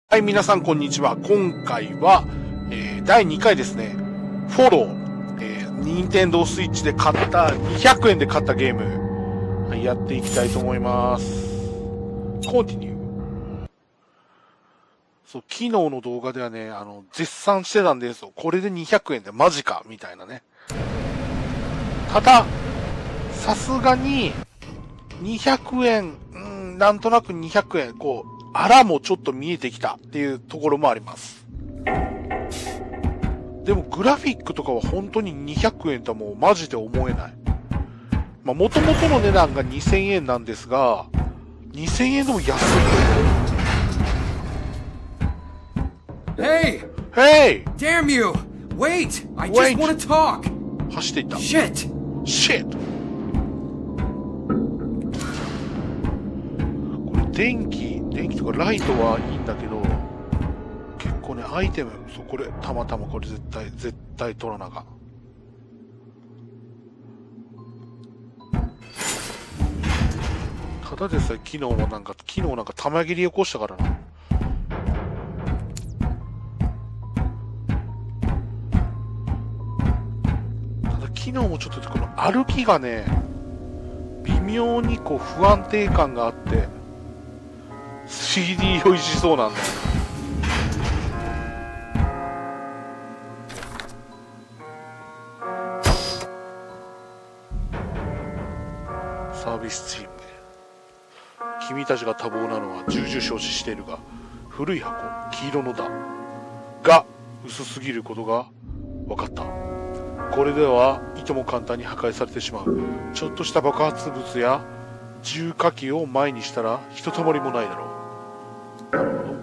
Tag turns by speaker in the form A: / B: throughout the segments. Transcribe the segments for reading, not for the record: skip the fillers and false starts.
A: はい、皆さんこんにちは。今回は、第2回ですね。フォロー、任天堂スイッチで買った、200円で買ったゲーム、はい、やっていきたいと思います。コンティニュー。そう、昨日の動画ではね、絶賛してたんですよ。これで200円でマジかみたいなね。ただ、さすがに、200円、なんとなく200円、あらもちょっと見えてきたっていうところもあります。でもグラフィックとかは本当に200円とはもうマジで思えない。まあ元々の値段が2000円なんですが、2000円でも安い。
B: Hey!
A: Hey!
B: Damn you! Wait! I just want to talk!
A: 走っていった。
B: Shit!
A: Shit! これ電気とかライトはいいんだけど、結構ね、アイテム、そう、これ、たまたまこれ絶対取らなあかん。ただでさえ昨日なんか玉切り起こしたからな。ただ昨日もちょっとこの歩きがね、微妙に不安定感があって、CD をいしそうなんだよ。サービスチームで、君たちが多忙なのは重々承知しているが、古い箱、黄色のだが薄すぎることが分かった。これではいとも簡単に破壊されてしまう。ちょっとした爆発物や重火器を前にしたらひとたまりもないだろう。なるほど。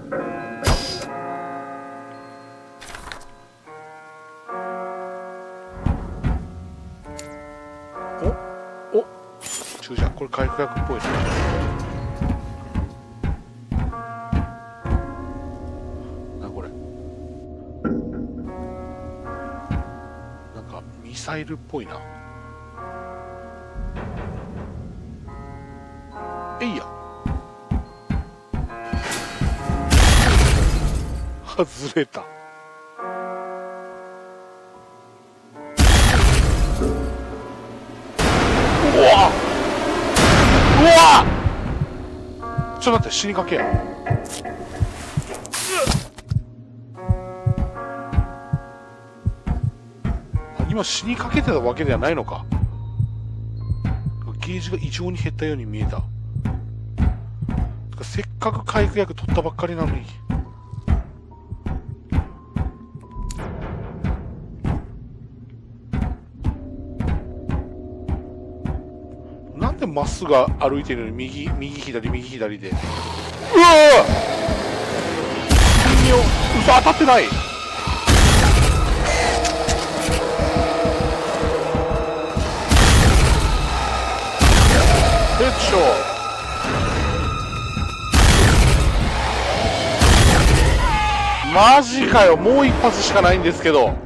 A: じゃあこれ回復薬っぽいね。な、これなんかミサイルっぽいな。えいや、外れた。うわちょっと待って、死にかけ。今死にかけてたわけではないのか。ゲージが異常に減ったように見えた。せっかく回復薬取ったばっかりなのに。なんでまっすぐ歩いてるのに右左で。うわぁ！嘘、当たってない。ヘッドショー。マジかよ、もう一発しかないんですけど。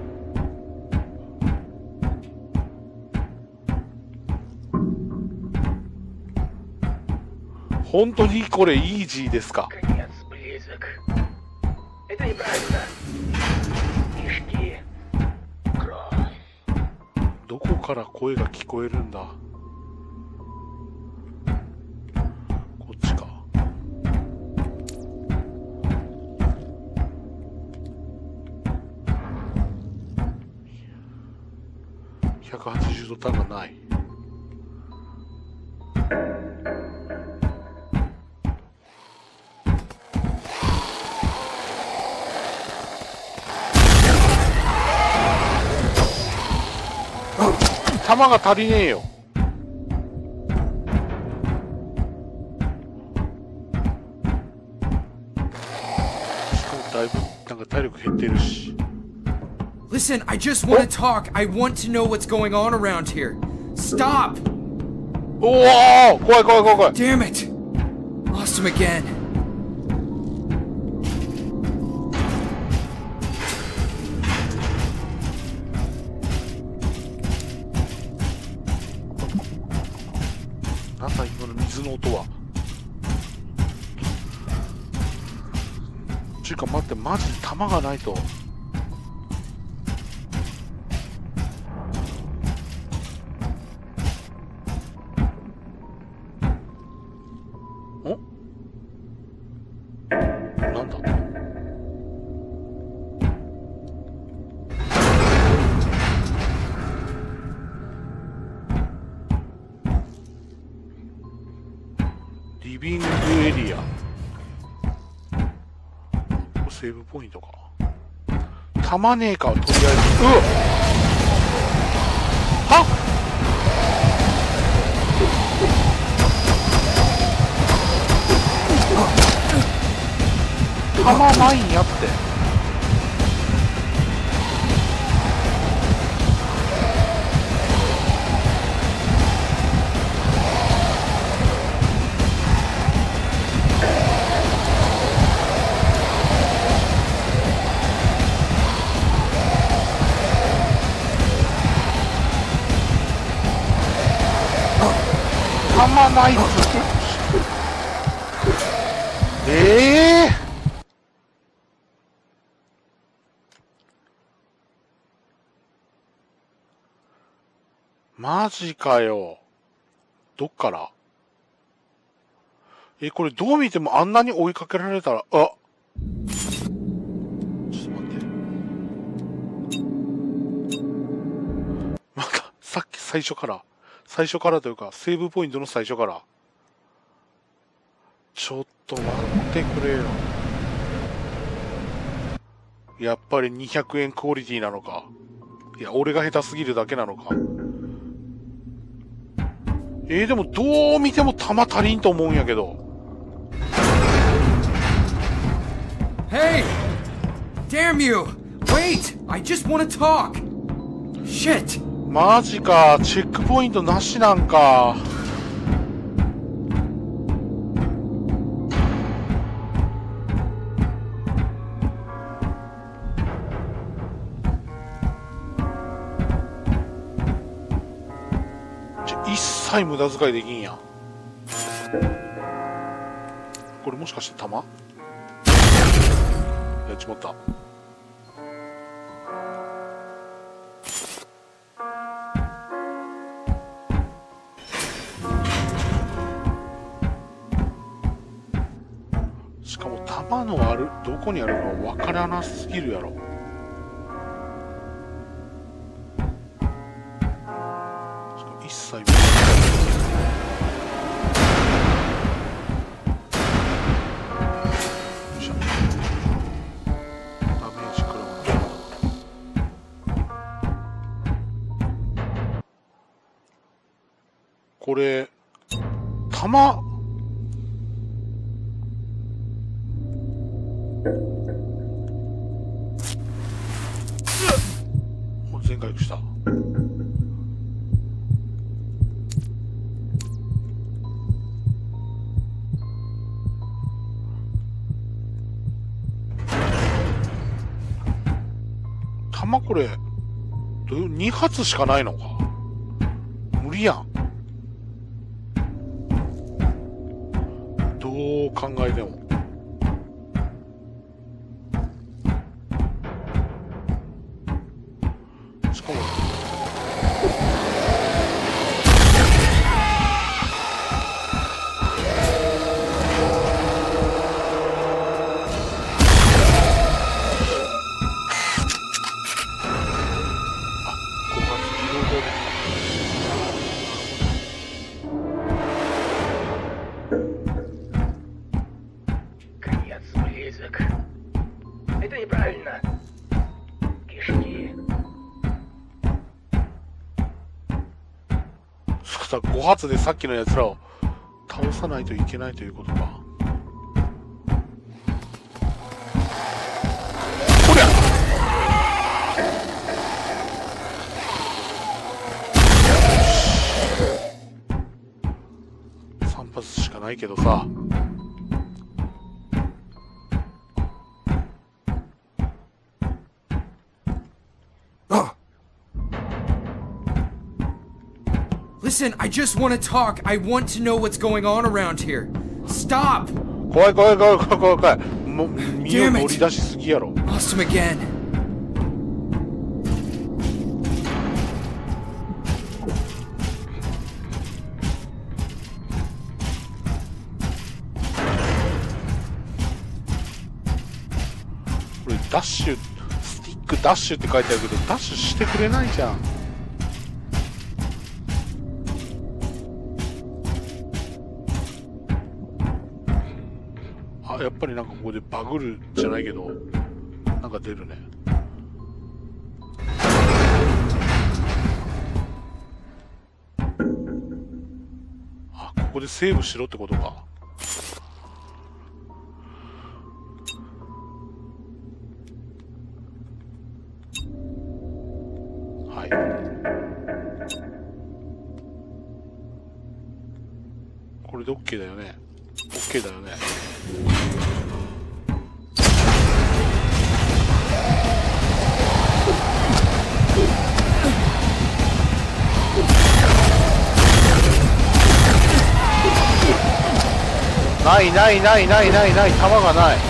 A: 本当にこれイージーですか？どこから声が聞こえるんだ？こっちか。180度ターンがない。弾が足りねえよ。しかもだいぶなんか体力減ってるし。
B: Listen, I just want to talk. I want to know what's going on around here. Stop!
A: おお、怖い。
B: Damn it! Lost him again.
A: なんだ今の水の音は。 ちゅうか待って、マジで弾がないと。なんだリビングエリア。セーブポイントか。たまねえか、とりあえず。うわはっ弾ないんやって。弾ないっつマジかよ。どっから？これどう見てもあんなに追いかけられたら、ちょっと待って。また、さっき最初からというか、セーブポイントの最初から。ちょっと待ってくれよ。やっぱり200円クオリティなのか。いや、俺が下手すぎるだけなのか。でもどう見ても弾足りんと思うんやけど。
B: Hey! Damn you! Wait! I just want to talk! Shit!
A: マジか、チェックポイントなしなんか。一切無駄遣いできんや。これもしかして弾？やっちまった。しかも弾のあるどこにあるかわからなすぎるやろ。しかも一切見ない。よいしょ。ダメージ食らうな。これ弾全回復した。弾これ2発しかないのか。無理やん。どう考えても。しかも5発でさっきのやつらを倒さないといけないということか。こりゃ3発しかないけどさ。
B: Listen, I just want to talk. I want to know what's going on around here. Stop!
A: 怖い。 も身を乗り出しすぎやろ。
B: Lost him again.
A: これダッシュ、スティックダッシュって書いてあるけどダッシュしてくれないじゃん。あ、やっぱりなんかここでバグるじゃないけどなんか出るね。あ、ここでセーブしろってことか。はい、これで OK だよね。 OK だよね。ないないないないないない、弾がない。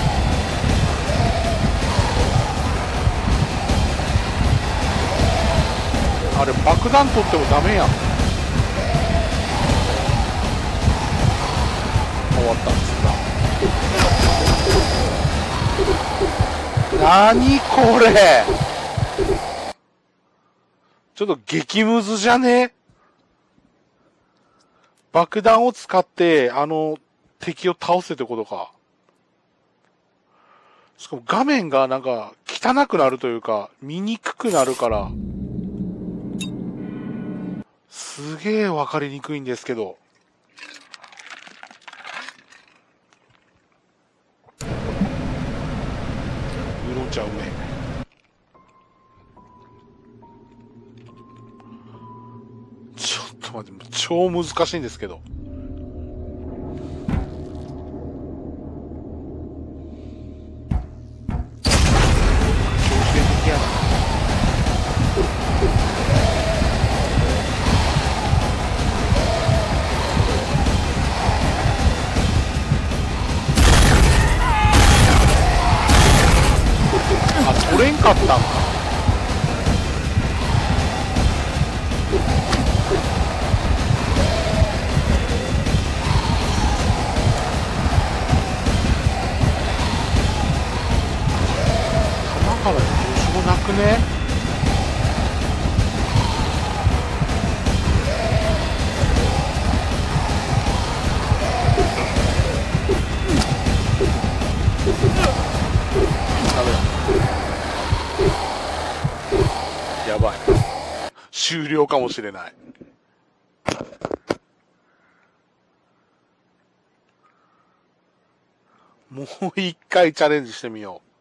A: あれ爆弾取ってもダメやん。終わったんですか。何これ、ちょっと激ムズじゃね。爆弾を使って敵を倒せってことか。しかも画面がなんか汚くなるというか見にくくなるからすげえわかりにくいんですけど。ウーロン茶うめえ。ちょっと待って、超難しいんですけど。取れんかったんか。弾からどうしようもなくね。ダメだ。やばい。終了かもしれない。もう一回チャレンジしてみよ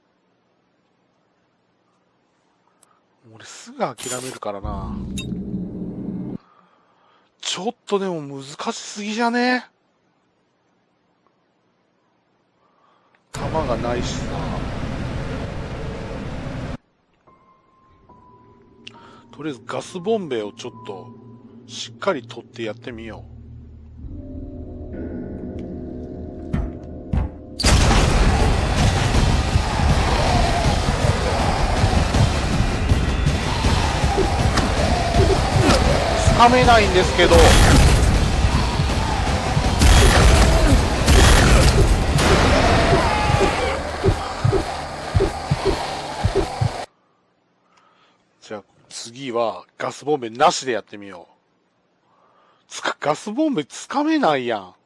A: う。俺すぐ諦めるからな。ちょっとでも難しすぎじゃね？弾がないしさ。とりあえずガスボンベをちょっとしっかり取ってやってみよう。つかめないんですけど。じゃあ次はガスボンベなしでやってみよう。ガスボンベつかめないやん。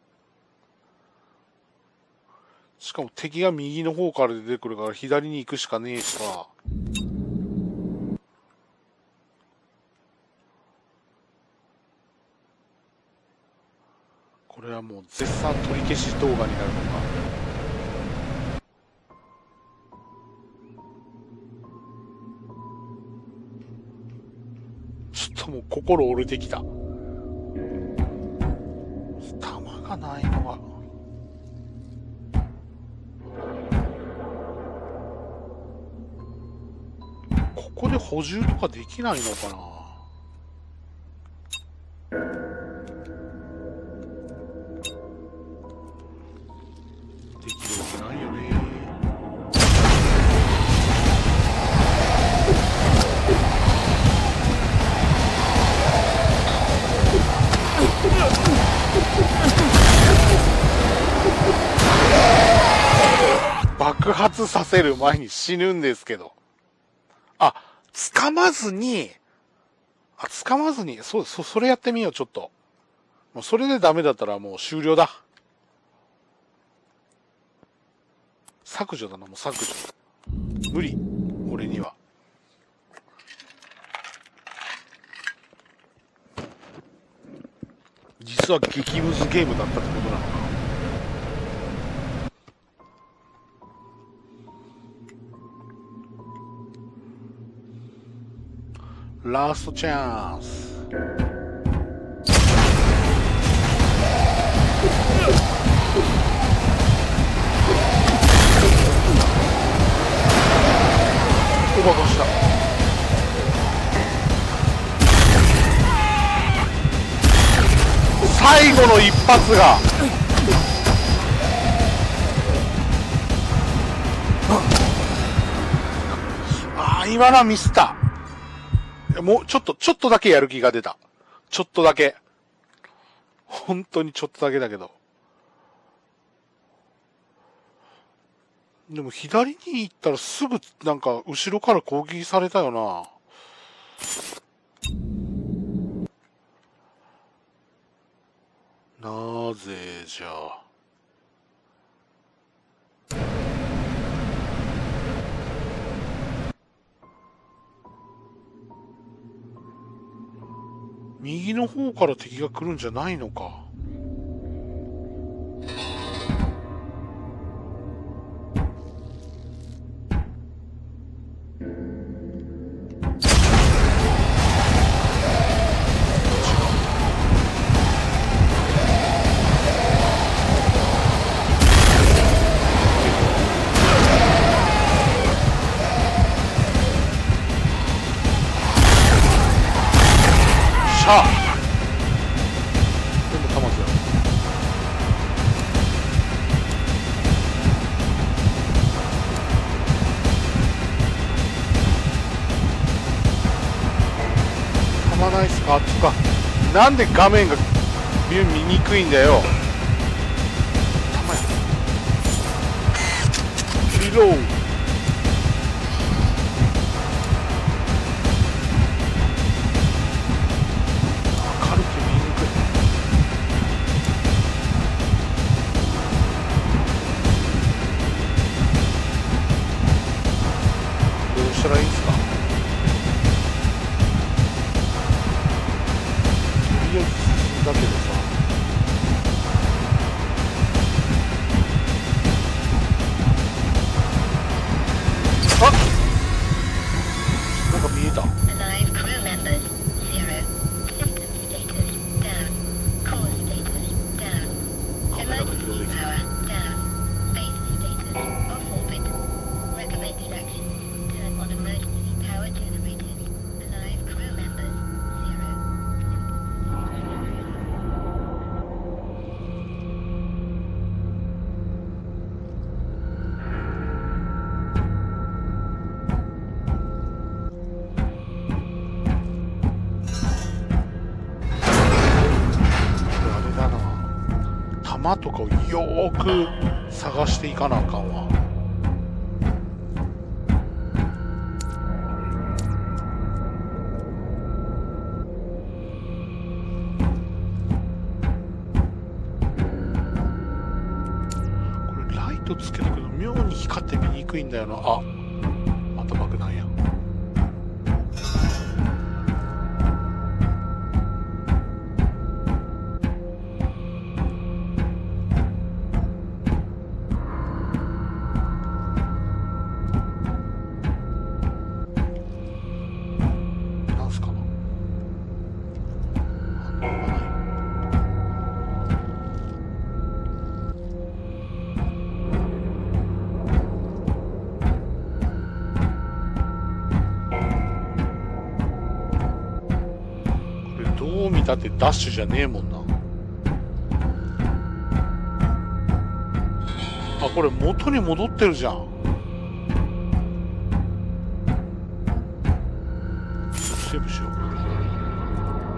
A: しかも敵が右の方から出てくるから左に行くしかねえしさ。これはもう絶賛取り消し動画になるのか。ちょっともう心折れてきた。弾がないのが。ここで補充とかできないのかな。できるわけないよね。 爆発させる前に死ぬんですけど。あ、掴まずに、それやってみよう、ちょっと。もうそれでダメだったらもう終了だ。削除だな、もう削除。無理。俺には。実は激ムズゲームだったってことなのか。ラストチャンス。オーバードした。最後の一発が今のはミスった。もうちょっとだけやる気が出た。ちょっとだけ。本当にちょっとだけだけど。でも左に行ったらすぐなんか後ろから攻撃されたよな。なぜじゃあ。右の方から敵が来るんじゃないのか。でもたまずや。たまないっすか。つか、なんで画面が見にくいんだよ。たまや。リロード。したらいいんすか。とりあえず進んだけどさ。あっ、なんか見えた。カメラが移動できた。弾とかをよーく探していかなあかんわ。これライトつけたけど妙に光って見にくいんだよな。あ、また爆弾や。どう見たってダッシュじゃねえもんな。あ、これ元に戻ってるじゃん。セーブしよ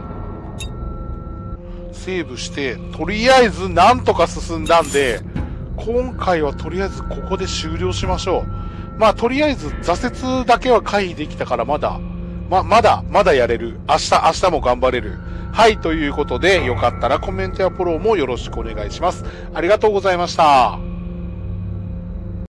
A: う。セーブしてとりあえずなんとか進んだんで、 今回はとりあえずここで終了しましょう。まあ、とりあえず挫折だけは回避できたからまだやれる。明日も頑張れる。はい、ということで、よかったらコメントやフォローもよろしくお願いします。ありがとうございました。